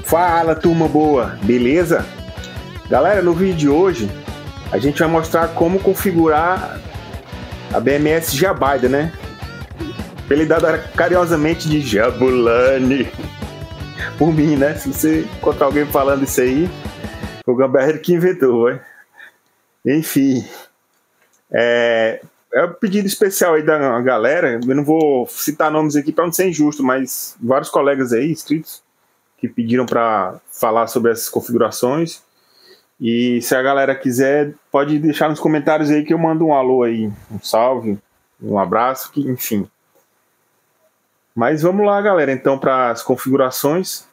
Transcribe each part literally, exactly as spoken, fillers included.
Fala, turma boa, beleza? Galera, no vídeo de hoje a gente vai mostrar como configurar a B M S Jabaida, né? Apelidada carinhosamente de Jabulani por mim, né? Se você encontrar alguém falando isso aí, foi o Gamberro que inventou, né? Enfim, é, é um pedido especial aí da galera. Eu não vou citar nomes aqui para não ser injusto, mas vários colegas aí inscritos que pediram para falar sobre essas configurações. E se a galera quiser, pode deixar nos comentários aí que eu mando um alô aí, um salve, um abraço, que, enfim. Mas vamos lá, galera, então, para as configurações.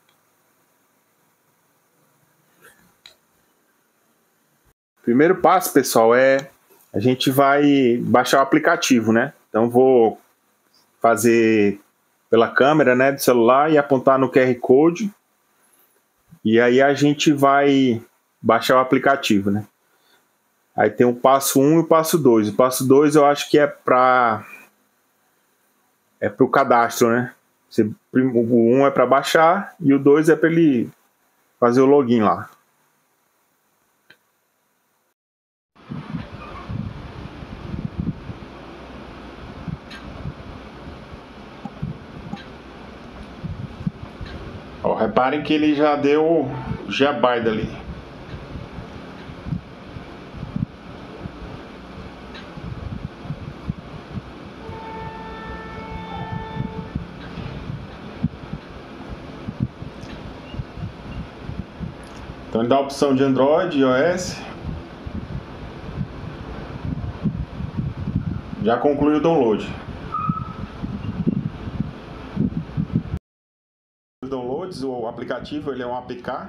Primeiro passo, pessoal, é a gente vai baixar o aplicativo, né? Então vou fazer pela câmera, né, do celular e apontar no Q R Code. E aí a gente vai baixar o aplicativo, né? Aí tem o passo um e o passo dois. O passo dois eu acho que é para é para o cadastro, né? Você, o um é para baixar e o dois é para ele fazer o login lá. Ó, reparem que ele já deu Jabaida ali. Então ele dá a opção de Android e iOS. Já concluiu o download. Os downloads, o aplicativo ele é um A P K.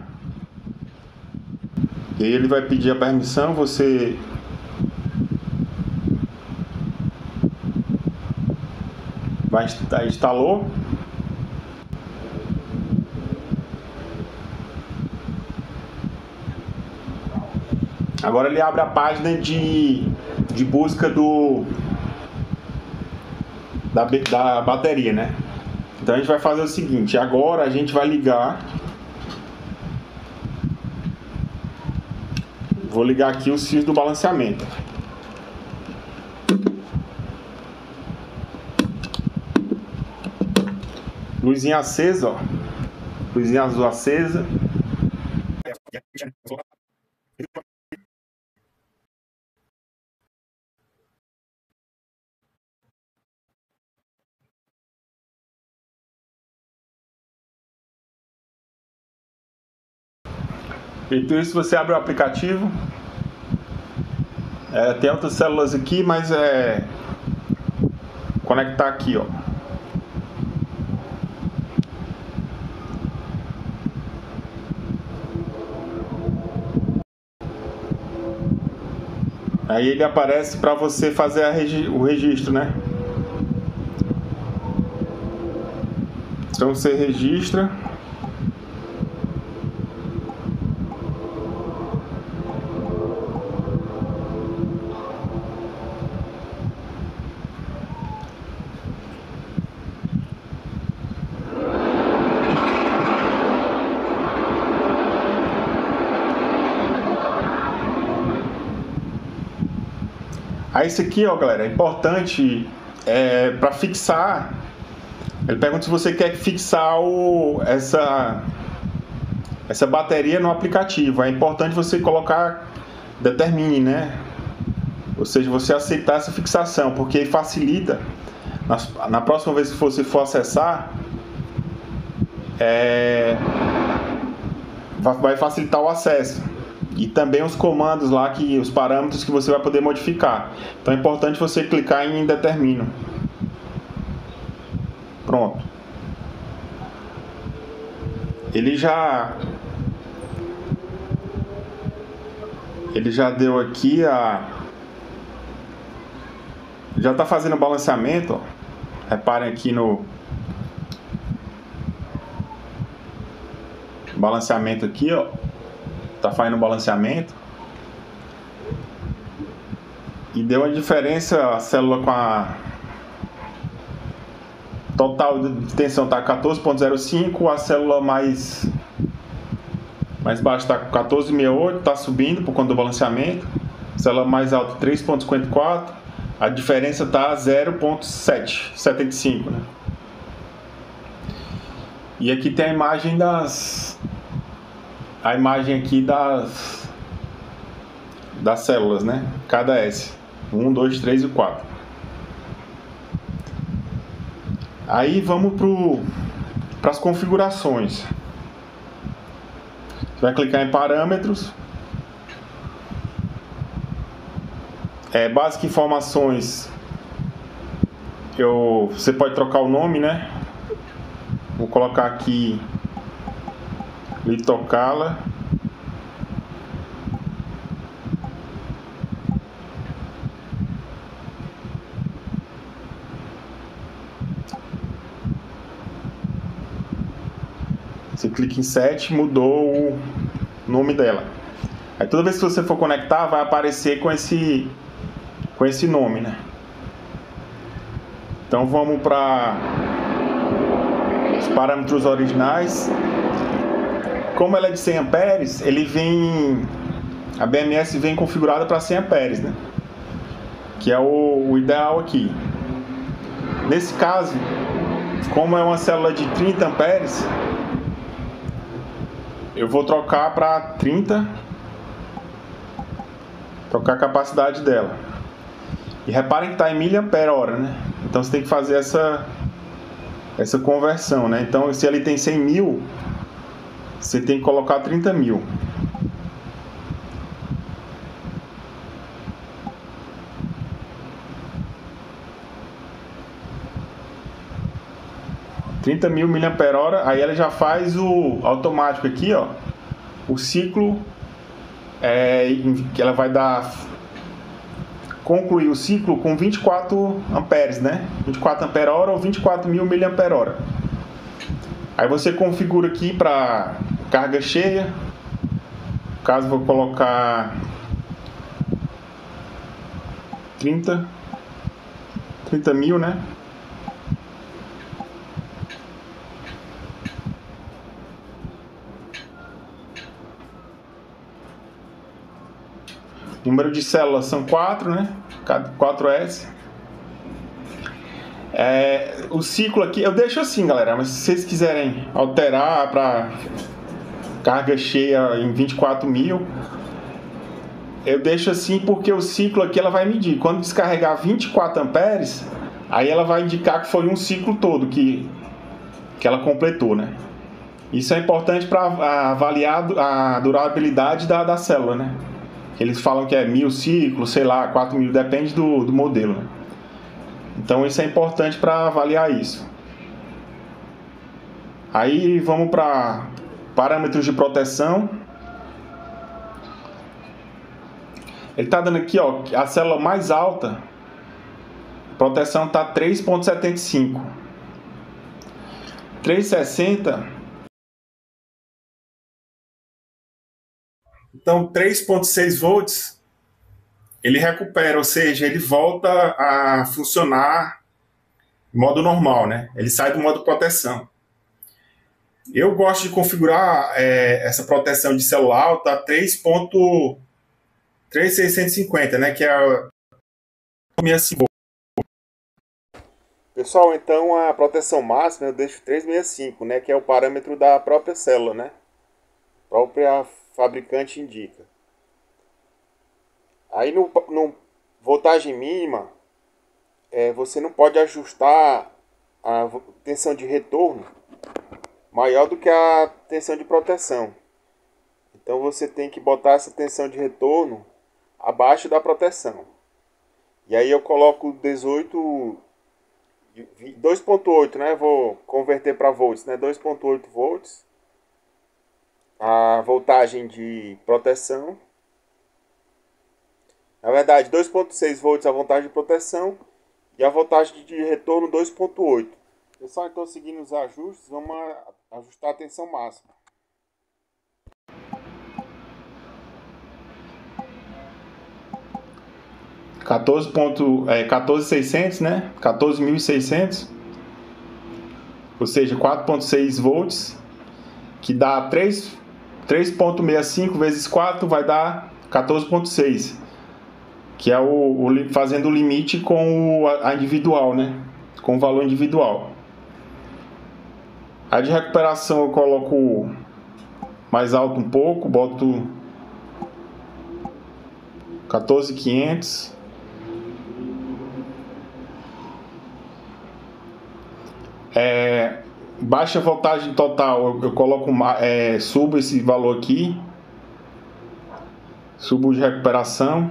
E aí ele vai pedir a permissão, você vai instalar, instalou. Agora ele abre a página de, de busca do da, da bateria, né? Então a gente vai fazer o seguinte, agora a gente vai ligar. Vou ligar aqui os fios do balanceamento. Luzinha acesa, ó. Luzinha azul acesa. Feito isso, você abre o aplicativo. É, tem outras células aqui, mas é conectar aqui, ó. Aí ele aparece para você fazer a regi o registro, né? Então você registra. Aí isso aqui, ó, galera, é importante é, para fixar. Ele pergunta se você quer fixar o, essa, essa bateria no aplicativo. É importante você colocar determine, né? Ou seja, você aceitar essa fixação, porque facilita. Na, na próxima vez que você for acessar, é, vai facilitar o acesso. E também os comandos lá, que, os parâmetros que você vai poder modificar. Então é importante você clicar em determino. Pronto. Ele já Ele já deu aqui a já está fazendo o balanceamento, ó. Reparem aqui no balanceamento aqui, ó. Tá fazendo o balanceamento. E deu a diferença, a célula com a total de tensão está quatorze ponto zero cinco, a célula mais mais baixa está com quatorze vírgula sessenta e oito, está subindo por conta do balanceamento. Célula mais alta três vírgula cinquenta e quatro, a diferença está zero vírgula setecentos e setenta e cinco, né? E aqui tem a imagem das a imagem aqui das das células, né? Cada S, um, dois, três e quatro. Aí vamos para as configurações. Você vai clicar em parâmetros, é, básica informações. Eu, você pode trocar o nome, né? Vou colocar aqui Litocala. Você clica em set, mudou o nome dela. Aí toda vez que você for conectar, vai aparecer com esse com esse nome, né? Então vamos para os parâmetros originais. Como ela é de cem amperes, ele vem a B M S vem configurada para cem amperes, né? Que é o, o ideal aqui. Nesse caso, como é uma célula de trinta amperes, eu vou trocar para trinta, trocar a capacidade dela. E reparem que está em miliampere hora, né? Então você tem que fazer essa essa conversão, né? Então se ele tem cem mil, você tem que colocar trinta mil. trinta mil miliampere hora, aí ela já faz o automático aqui, ó, o ciclo, é, que ela vai dar, concluir o ciclo com vinte e quatro amperes, né? vinte e quatro ampere hora ou vinte e quatro mil miliampere hora. Aí você configura aqui para carga cheia. No caso, vou colocar trinta mil, né? Número de células são quatro, né? quatro S. É, o ciclo aqui, eu deixo assim, galera, mas se vocês quiserem alterar para carga cheia em vinte e quatro mil, eu deixo assim porque o ciclo aqui ela vai medir. Quando descarregar vinte e quatro amperes, aí ela vai indicar que foi um ciclo todo que, que ela completou, né? Isso é importante para avaliar a durabilidade da, da célula, né? Eles falam que é mil ciclos, sei lá, quatro mil, depende do, do modelo, né? Então isso é importante para avaliar isso. Aí vamos para parâmetros de proteção. Ele está dando aqui, ó, a célula mais alta, a proteção está três vírgula setenta e cinco. trezentos e sessenta. Então, três vírgula seis volts, ele recupera, ou seja, ele volta a funcionar em modo normal, né? Ele sai do modo proteção. Eu gosto de configurar é, essa proteção de célula alta a três mil seiscentos e cinquenta, né? Que é a sessenta e cinco. Pessoal, então a proteção máxima eu deixo trezentos e sessenta e cinco, né? Que é o parâmetro da própria célula, né? A própria fabricante indica. Aí no, no voltagem mínima, é, você não pode ajustar a tensão de retorno maior do que a tensão de proteção. Então você tem que botar essa tensão de retorno abaixo da proteção. E aí eu coloco dezoito, dois vírgula oito, né? Vou converter para volts, né? dois vírgula oito volts. A voltagem de proteção. Na verdade, dois vírgula seis volts a voltagem de proteção e a voltagem de retorno dois vírgula oito. Pessoal, então seguindo os ajustes, vamos ajustar a tensão máxima. quatorze mil e seiscentos, né? quatorze mil e seiscentos. Ou seja, quatro vírgula seis volts, que dá três três ponto sessenta e cinco vezes quatro vai dar quatorze ponto seis, que é o, o fazendo o limite com o, a individual, né? Com o valor individual. A de recuperação eu coloco mais alto um pouco, boto quatorze mil e quinhentos. É, baixa voltagem total, eu, eu coloco, é, subo esse valor aqui, subo de recuperação,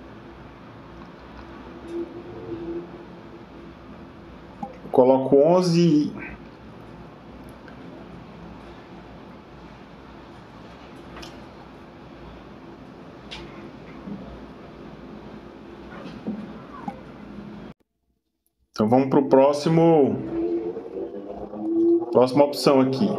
coloco onze. Então vamos para o próximo, próxima opção aqui.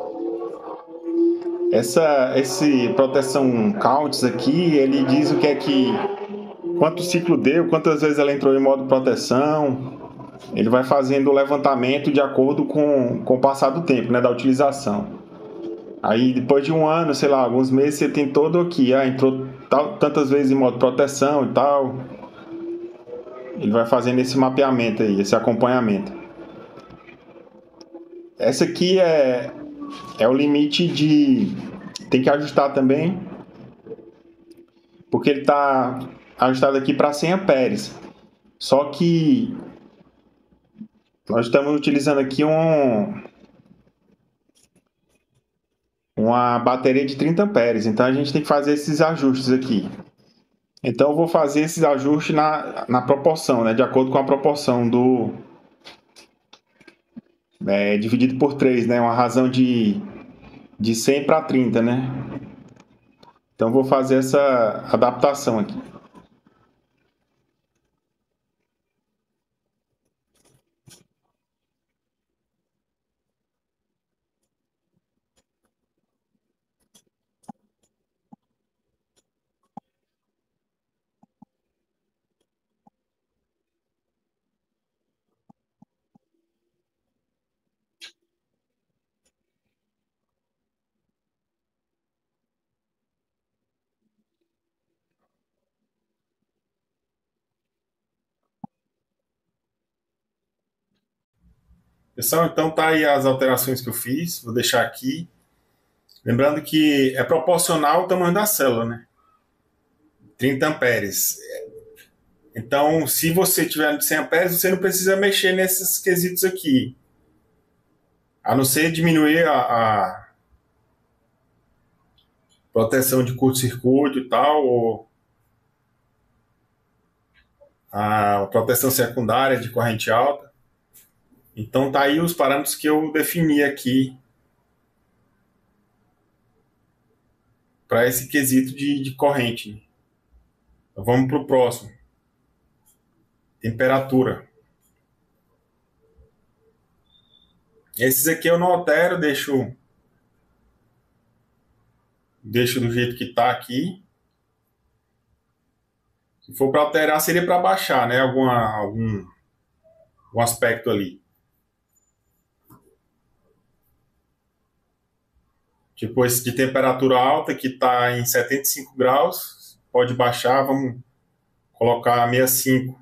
Essa, esse proteção counts aqui, ele diz o que é que, quanto ciclo deu, quantas vezes ela entrou em modo proteção. Ele vai fazendo o levantamento de acordo com, com o passar do tempo, né, da utilização. Aí depois de um ano, sei lá, alguns meses, você tem todo aqui, ah, entrou tal, tantas vezes em modo proteção e tal. Ele vai fazendo esse mapeamento aí, esse acompanhamento. Essa aqui é, é o limite de... Tem que ajustar também, porque ele está ajustado aqui para cem amperes. Só que nós estamos utilizando aqui um, uma bateria de trinta amperes. Então a gente tem que fazer esses ajustes aqui. Então eu vou fazer esses ajustes na, na proporção, né? De acordo com a proporção do... É, dividido por três, né? Uma razão de, de cem para trinta, né? Então eu vou fazer essa adaptação aqui. Pessoal, então tá aí as alterações que eu fiz, vou deixar aqui. Lembrando que é proporcional ao tamanho da célula, né? trinta amperes. Então, se você tiver de cem amperes, você não precisa mexer nesses quesitos aqui. A não ser diminuir a, a proteção de curto-circuito e tal, ou a proteção secundária de corrente alta. Então tá aí os parâmetros que eu defini aqui para esse quesito de, de corrente. Então vamos para o próximo. Temperatura. Esses aqui eu não altero, deixo, deixo do jeito que está aqui. Se for para alterar, seria para baixar, né? Alguma, algum, algum aspecto ali. Tipo esse de temperatura alta, que está em setenta e cinco graus, pode baixar, vamos colocar sessenta e cinco.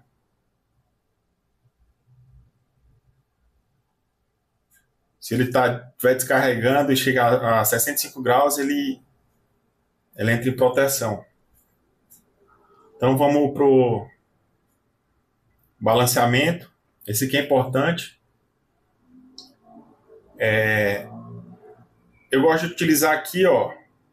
Se ele estiver descarregando e chegar a sessenta e cinco graus, ele, ele entra em proteção. Então vamos para o balanceamento. Esse aqui é importante. É... Eu gosto de utilizar aqui, ó,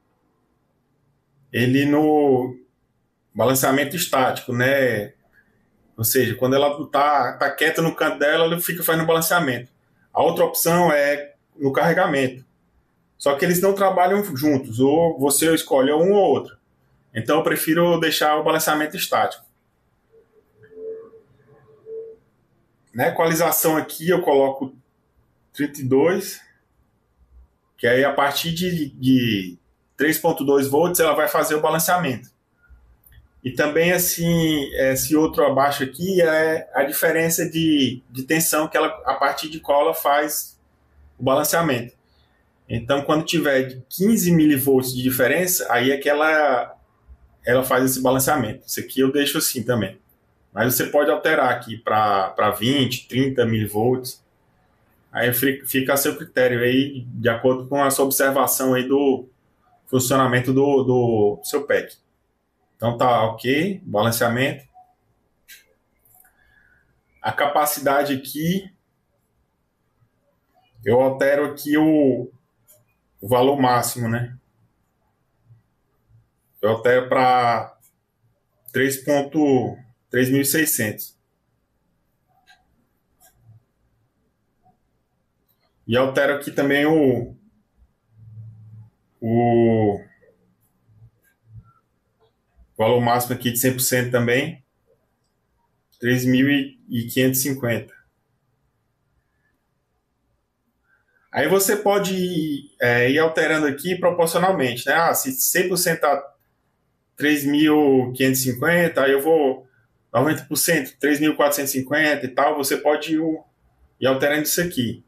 ele no balanceamento estático, né? Ou seja, quando ela está tá quieta no canto dela, ela fica fazendo balanceamento. A outra opção é no carregamento. Só que eles não trabalham juntos, ou você escolhe um ou outro. Então eu prefiro deixar o balanceamento estático. Na equalização aqui eu coloco trinta e dois, que aí a partir de, de três ponto dois volts ela vai fazer o balanceamento. E também assim, esse outro abaixo aqui é a diferença de, de tensão que ela, a partir de qual ela faz o balanceamento. Então, quando tiver quinze milivolts de diferença, aí é que ela, ela faz esse balanceamento. Isso aqui eu deixo assim também. Mas você pode alterar aqui para vinte, trinta milivolts. Aí fica a seu critério aí, de acordo com a sua observação aí do funcionamento do, do seu pack. Então tá ok, balanceamento. A capacidade aqui, eu altero aqui o, o valor máximo, né? Eu altero para três mil e seiscentos. E altero aqui também o, o valor máximo aqui de cem por cento também, três mil quinhentos e cinquenta. Aí você pode ir, é, ir alterando aqui proporcionalmente, né? Ah, se cem por cento está três mil quinhentos e cinquenta, aí eu vou noventa por cento, três mil quatrocentos e cinquenta e tal, você pode ir, ir alterando isso aqui.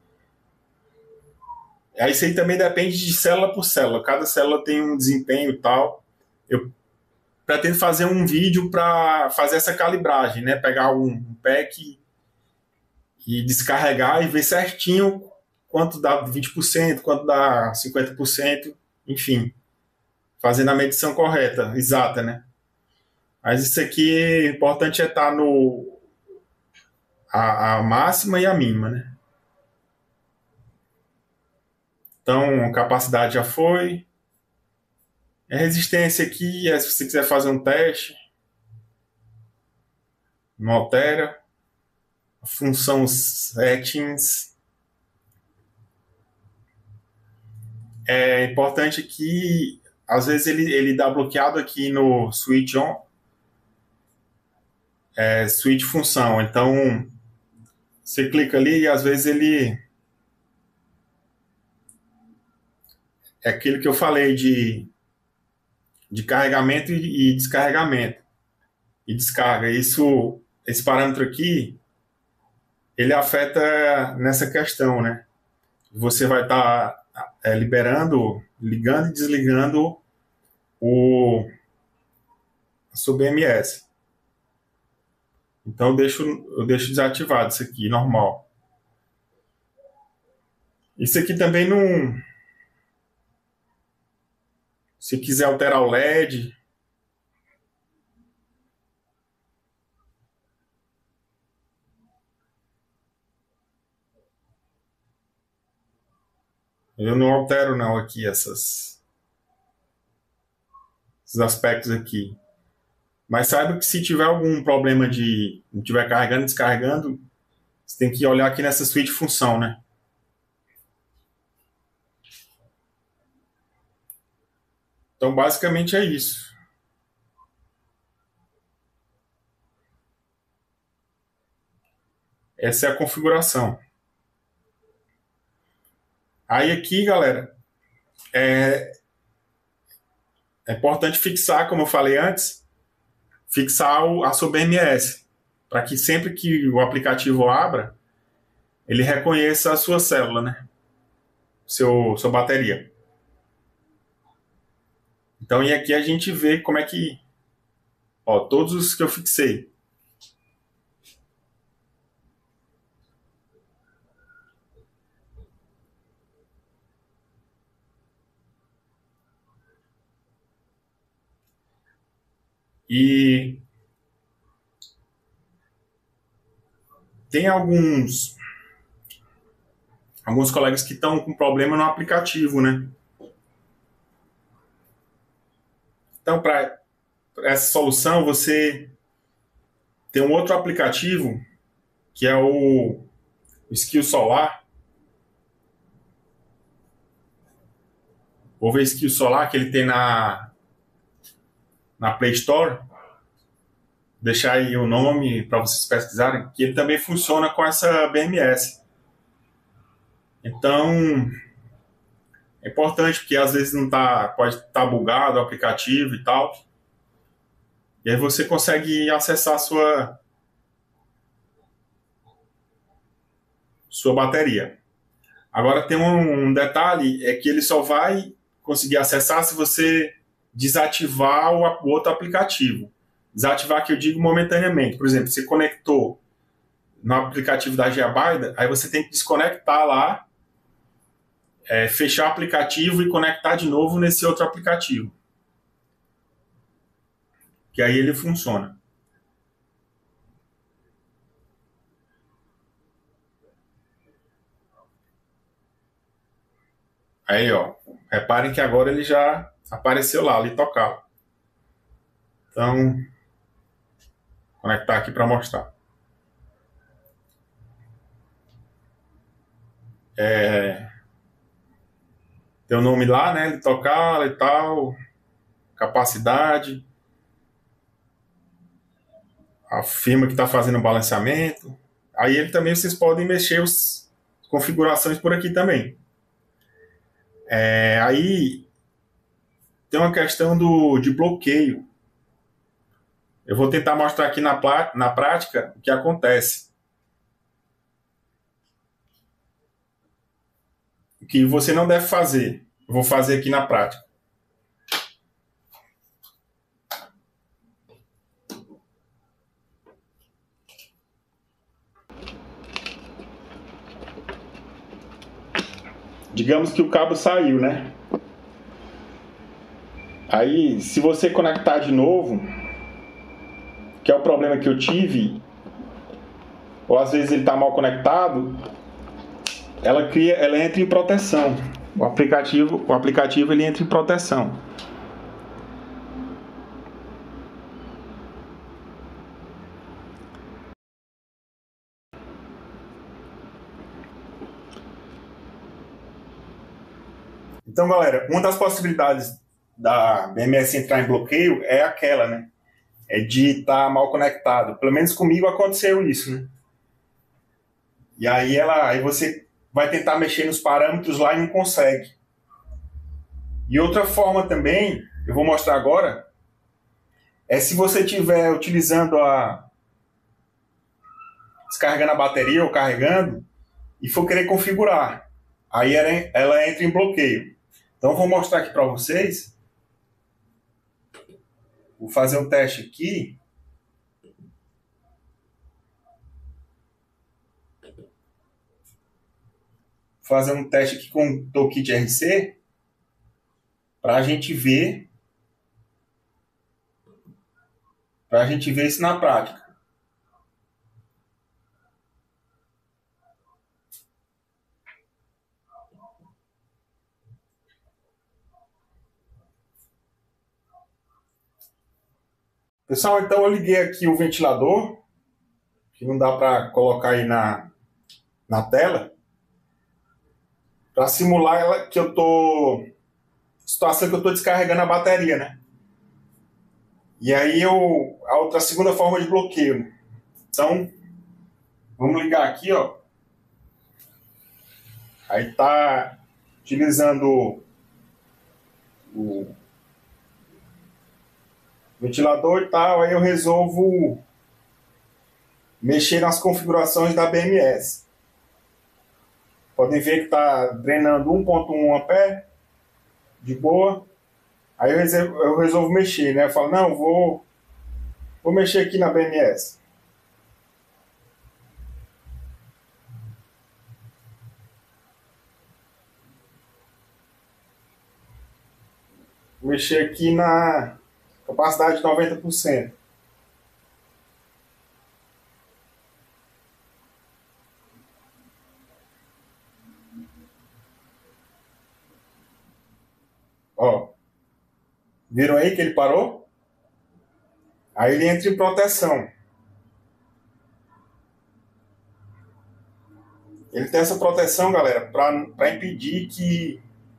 Aí isso aí também depende de célula por célula. Cada célula tem um desempenho e tal. Eu pretendo fazer um vídeo para fazer essa calibragem, né? Pegar um pack e descarregar e ver certinho quanto dá vinte por cento, quanto dá cinquenta por cento, enfim. Fazendo a medição correta, exata, né? Mas isso aqui, o importante é estar no a, a máxima e a mínima, né? Então, capacidade já foi. A resistência aqui, é, se você quiser fazer um teste, não altera. A função settings. É importante que, às vezes, ele, ele dá bloqueado aqui no switch on. É, switch função. Então, você clica ali e, às vezes, ele... É aquilo que eu falei de, de carregamento e, e descarregamento. E descarga. Isso, esse parâmetro aqui, ele afeta nessa questão, né? Você vai estar tá, é, liberando, ligando e desligando o a sua B M S. Então eu deixo, eu deixo desativado isso aqui, normal. Isso aqui também não... Se quiser alterar o L E D, eu não altero não aqui essas, esses aspectos aqui. Mas saiba que se tiver algum problema de não estiver carregando, descarregando, você tem que olhar aqui nessa switch função, né? Então basicamente é isso. Essa é a configuração. Aí aqui, galera, é, é importante fixar, como eu falei antes, fixar o, a sua B M S, para que sempre que o aplicativo abra, ele reconheça a sua célula, né? Seu, sua bateria. Então, e aqui a gente vê como é que... Ó, todos os que eu fixei. E tem alguns alguns colegas que estão com problema no aplicativo, né? Então, para essa solução, você tem um outro aplicativo que é o, o Skill Solar. Vou ver Skill Solar que ele tem na na Play Store. Deixar aí o nome para vocês pesquisarem, que ele também funciona com essa B M S. Então, é importante porque às vezes não tá, pode estar tá bugado o aplicativo e tal. E aí você consegue acessar a sua, sua bateria. Agora tem um, um detalhe, é que ele só vai conseguir acessar se você desativar o, o outro aplicativo. Desativar que eu digo momentaneamente. Por exemplo, você conectou no aplicativo da Gigabyte, aí você tem que desconectar lá, é, fechar o aplicativo e conectar de novo nesse outro aplicativo. Que aí ele funciona. Aí, ó, reparem que agora ele já apareceu lá, ali tocar. Então, vou conectar aqui para mostrar. É, tem o nome lá, né, ele tocar e tal, capacidade, a firma que está fazendo o balanceamento. Aí ele também, vocês podem mexer as configurações por aqui também. É, aí tem uma questão do, de bloqueio. Eu vou tentar mostrar aqui na, na prática o que acontece. O que você não deve fazer. Eu vou fazer aqui na prática. Digamos que o cabo saiu, né? Aí, se você conectar de novo, que é o problema que eu tive, ou às vezes ele está mal conectado, ela cria, ela entra em proteção. O aplicativo, o aplicativo ele entra em proteção. Então, galera, uma das possibilidades da B M S entrar em bloqueio é aquela, né? É de estar mal conectado. Pelo menos comigo aconteceu isso, né? E aí, ela, aí você vai tentar mexer nos parâmetros lá e não consegue. E outra forma também, eu vou mostrar agora, é se você estiver utilizando a... descarregando a bateria ou carregando e for querer configurar. Aí ela, ela entra em bloqueio. Então eu vou mostrar aqui para vocês. Vou fazer um teste aqui. Vou fazer um teste aqui com o Toolkit R C. Para a gente ver. Para a gente ver isso na prática. Pessoal, então eu liguei aqui o ventilador, que não dá para colocar aí na, na tela, para simular ela, que eu tô situação que eu estou descarregando a bateria, né? E aí eu a outra a segunda forma de bloqueio. Então vamos ligar aqui, ó. Aí tá utilizando o ventilador e tal, aí eu resolvo mexer nas configurações da B M S. Podem ver que está drenando um ponto um ampere, de boa. Aí eu resolvo, eu resolvo mexer, né? Eu falo, não, vou, vou mexer aqui na B M S. Vou mexer aqui na capacidade de noventa por cento. Ó, viram aí que ele parou? Aí ele entra em proteção. Ele tem essa proteção, galera, para impedir que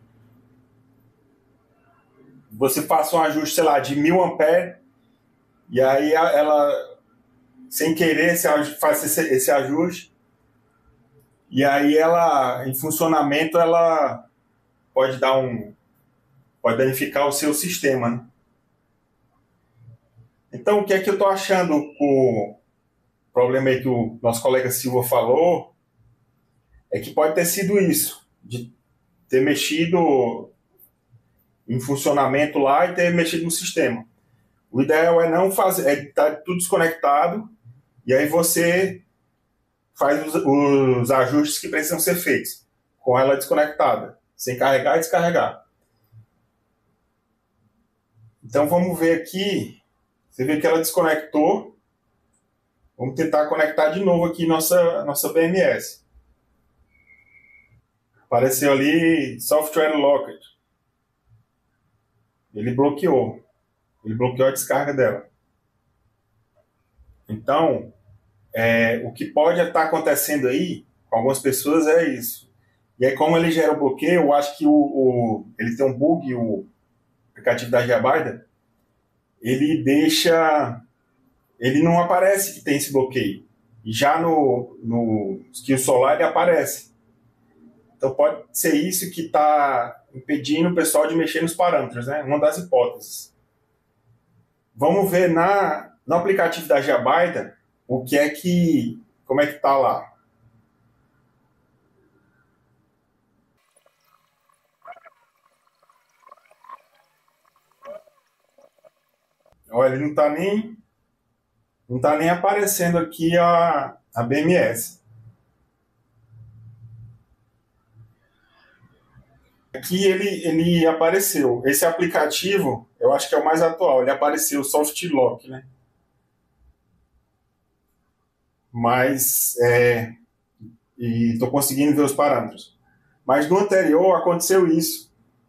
você faça um ajuste, sei lá, de mil amperes, e aí ela, sem querer, faz esse, esse ajuste, e aí ela, em funcionamento, ela pode dar um, pode danificar o seu sistema, né? Então, o que é que eu estou achando com o problema aí que o nosso colega Silva falou, é que pode ter sido isso. de ter mexido em funcionamento lá e ter mexido no sistema. O ideal é não fazer, é estar tudo desconectado e aí você faz os, os ajustes que precisam ser feitos com ela desconectada, sem carregar e descarregar. Então vamos ver aqui, você vê que ela desconectou. Vamos tentar conectar de novo aqui nossa, nossa B M S. Apareceu ali Software Locked. Ele bloqueou. Ele bloqueou a descarga dela. Então, é, o que pode estar acontecendo aí com algumas pessoas é isso. E aí, como ele gera o bloqueio, eu acho que o, o, ele tem um bug, o aplicativo da Jabarda, ele deixa... Ele não aparece que tem esse bloqueio. E já no, no Skill Solar ele aparece. Então pode ser isso que está impedindo o pessoal de mexer nos parâmetros, né? Uma das hipóteses. Vamos ver na, no aplicativo da Jabarda o que é que, como é que está lá. Olha, ele não está nem, não tá nem aparecendo aqui a, a B M S. Aqui ele, ele apareceu. Esse aplicativo, eu acho que é o mais atual. Ele apareceu, o Softlock, né? Mas, é, e estou conseguindo ver os parâmetros. Mas no anterior aconteceu isso.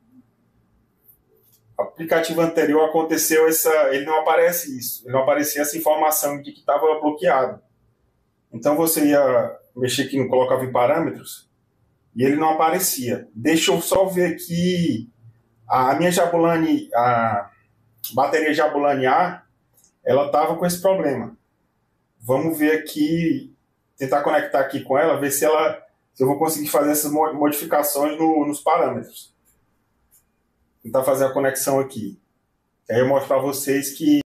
O aplicativo anterior aconteceu essa... Ele não aparece isso. Ele não aparecia essa informação de que estava bloqueado. Então você ia mexer aqui, não colocava em parâmetros, e ele não aparecia. Deixa eu só ver aqui. A minha Jabulani, a bateria Jabulani A, ela estava com esse problema. Vamos ver aqui, tentar conectar aqui com ela, ver se, ela, se eu vou conseguir fazer essas modificações no, nos parâmetros. Tentar fazer a conexão aqui. Aí eu mostro para vocês que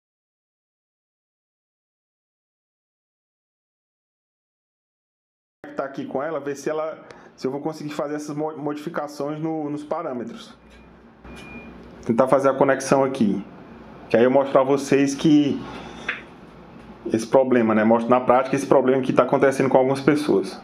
conectar aqui com ela, ver se ela, se eu vou conseguir fazer essas modificações no, nos parâmetros. Tentar fazer a conexão aqui. Que aí eu mostro para vocês que esse problema, né? Mostro na prática esse problema que está acontecendo com algumas pessoas.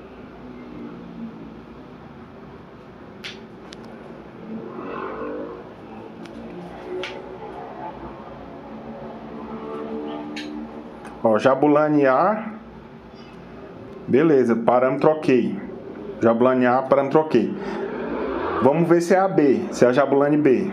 Ó, Jabulani A, beleza, parâmetro ok. Jabulani A, parâmetro ok. Vamos ver se é a B, se é a Jabulani B.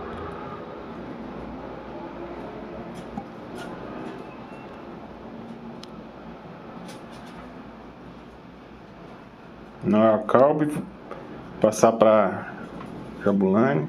Não é a Calbi, passar para Jabulani.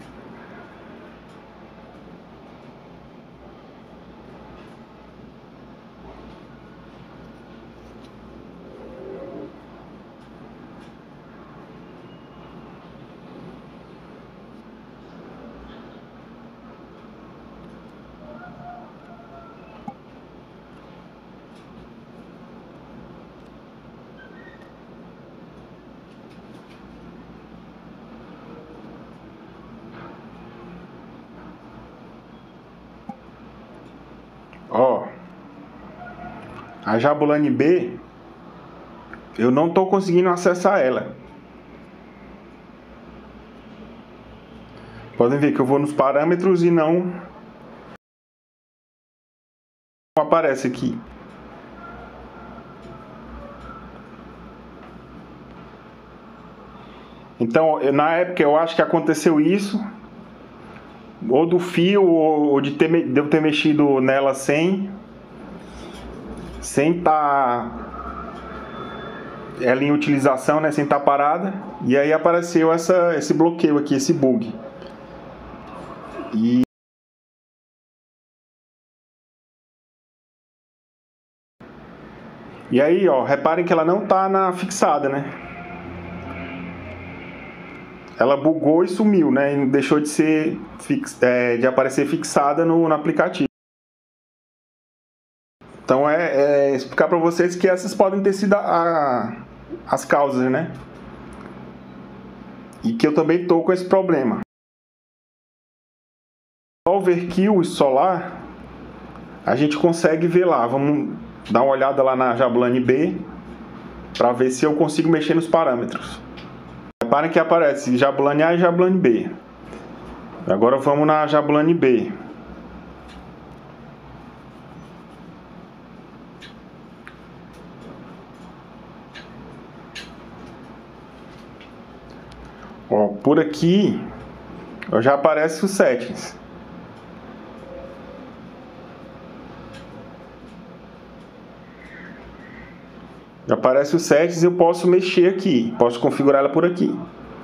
Ó, a Jabulani B, eu não estou conseguindo acessar ela. Podem ver que eu vou nos parâmetros e não aparece aqui. Então, na época eu acho que aconteceu isso, ou do fio, ou de, ter, de eu ter mexido nela sem sem estar ela em utilização, né, sem estar parada, e aí apareceu essa, esse bloqueio aqui, esse bug. E e aí, ó, reparem que ela não está na fixada, né? Ela bugou e sumiu, né? E deixou de ser fix, é, de aparecer fixada no, no aplicativo. Então é, é explicar para vocês que essas podem ter sido a, as causas, né? e que eu também estou com esse problema. O overkill solar, a gente consegue ver lá. Vamos dar uma olhada lá na Jabulani B para ver se eu consigo mexer nos parâmetros. Reparem que aparece Jabulani A e Jabulani B. Agora vamos na Jabulani B. Ó, por aqui já aparece os settings. Já aparece os settings e eu posso mexer aqui. Posso configurar ela por aqui.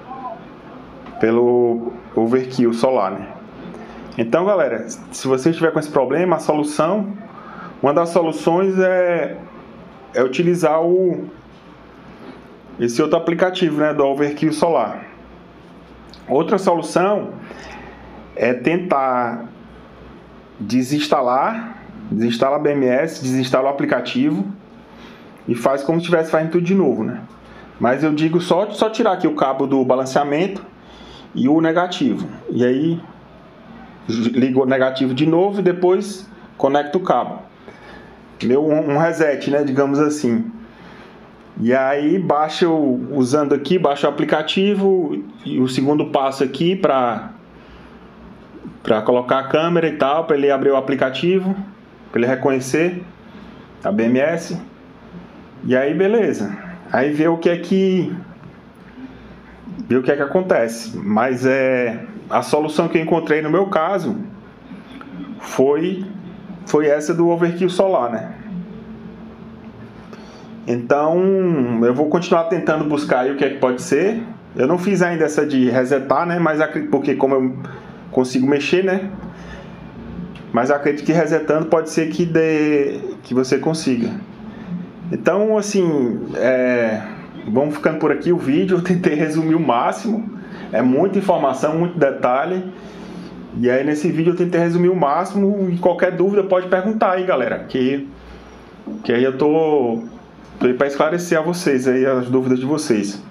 Pelo overkill solar, né? Então, galera, se você estiver com esse problema, a solução, uma das soluções é, é utilizar o, esse outro aplicativo, né, do overkill solar. Outra solução é tentar desinstalar, desinstala a B M S, desinstala o aplicativo e faz como se estivesse fazendo tudo de novo, né? Mas eu digo só, só tirar aqui o cabo do balanceamento e o negativo. E aí ligo o negativo de novo e depois conecto o cabo. Meu um reset, né, digamos assim. E aí baixa o, usando aqui, baixa o aplicativo e o segundo passo aqui para para colocar a câmera e tal, para ele abrir o aplicativo, para ele reconhecer a B M S. E aí beleza. Aí vê o que é que ver o que é que acontece. Mas é a solução que eu encontrei no meu caso foi foi essa do overkill solar, né? Então eu vou continuar tentando buscar aí o que é que pode ser. Eu não fiz ainda essa de resetar, né? Mas porque como eu consigo mexer, né? Mas acredito que resetando pode ser que dê, que você consiga. Então assim, é, vamos ficando por aqui o vídeo. Eu tentei resumir o máximo. É muita informação, muito detalhe. E aí nesse vídeo eu tentei resumir o máximo. E qualquer dúvida pode perguntar aí, galera. Que, que aí eu tô, tô aí para esclarecer a vocês aí as dúvidas de vocês.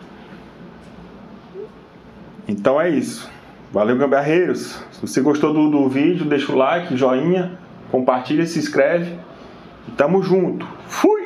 Então é isso. Valeu, gambiarreiros. Se você gostou do, do vídeo, deixa o like, joinha, compartilha, se inscreve. E tamo junto. Fui!